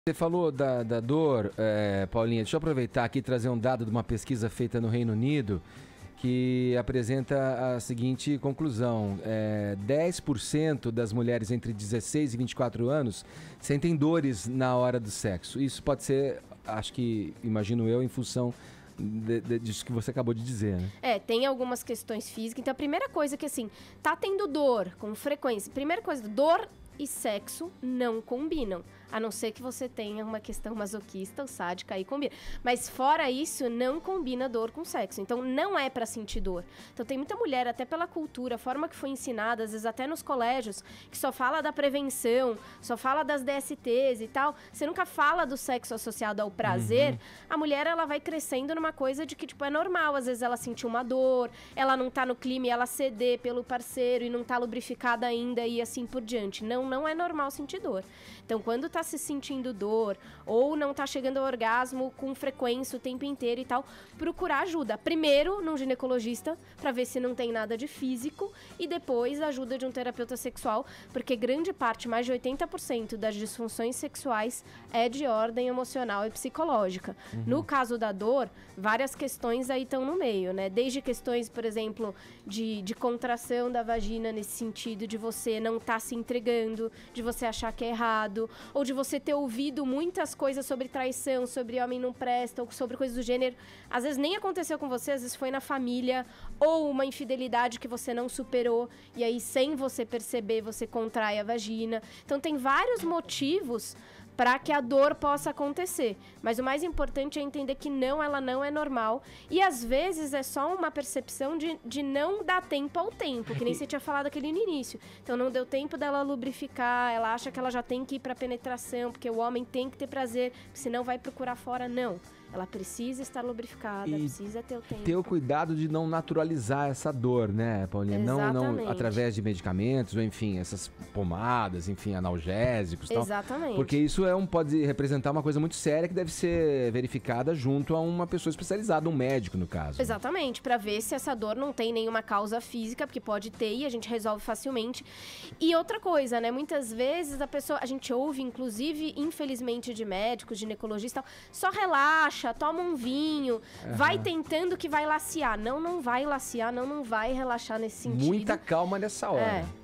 Você falou da dor, Paulinha. Deixa eu aproveitar aqui e trazer um dado de uma pesquisa feita no Reino Unido que apresenta a seguinte conclusão. 10% das mulheres entre 16 e 24 anos sentem dores na hora do sexo. Isso pode ser, imagino eu, em função disso que você acabou de dizer, né? Tem algumas questões físicas. Então, a primeira coisa que, assim, tá tendo dor com frequência. Primeira coisa, dor e sexo não combinam. A não ser que você tenha uma questão masoquista ou sádica, aí combina. Mas fora isso, não combina dor com sexo. Então, não é pra sentir dor. Então, tem muita mulher, até pela cultura, a forma que foi ensinada, às vezes até nos colégios, que só fala da prevenção, só fala das DSTs e tal. Você nunca fala do sexo associado ao prazer. A mulher, ela vai crescendo numa coisa de que, tipo, é normal. Às vezes ela sentir uma dor, ela não tá no clima e ela ceder pelo parceiro e não tá lubrificada ainda e assim por diante. Não é normal sentir dor. Então, quando tá se sentindo dor ou não tá chegando ao orgasmo com frequência o tempo inteiro e tal, procurar ajuda. Primeiro, num ginecologista, pra ver se não tem nada de físico, e depois a ajuda de um terapeuta sexual, porque grande parte, mais de 80% das disfunções sexuais é de ordem emocional e psicológica. No caso da dor, várias questões aí estão no meio, né? Desde questões, por exemplo, de contração da vagina, nesse sentido de você não estar se entregando, de você achar que é errado, ou de você ter ouvido muitas coisas sobre traição, sobre homem não presta, ou sobre coisas do gênero. Às vezes nem aconteceu com você, às vezes foi na família, ou uma infidelidade que você não superou, e aí sem você perceber, você contrai a vagina. Então tem vários motivos para que a dor possa acontecer. Mas o mais importante é entender que ela não é normal. E às vezes é só uma percepção de não dar tempo ao tempo, que nem você tinha falado aquele no início. Então não deu tempo dela lubrificar, ela acha que ela já tem que ir pra penetração, porque o homem tem que ter prazer, senão vai procurar fora. Não. Ela precisa estar lubrificada, precisa ter o tempo. Ter o cuidado de não naturalizar essa dor, né, Paulinha? Não através de medicamentos, ou enfim, essas pomadas, enfim, analgésicos e tal. Exatamente. Porque isso pode representar uma coisa muito séria que deve ser verificada junto a uma pessoa especializada, um médico, no caso. Exatamente, pra ver se essa dor não tem nenhuma causa física, porque pode ter e a gente resolve facilmente. E outra coisa, né, muitas vezes a gente ouve, inclusive, infelizmente, de médicos, ginecologistas, só relaxa, toma um vinho, vai tentando que vai laciar. Não vai laciar, não vai relaxar nesse sentido. Muita calma nessa hora.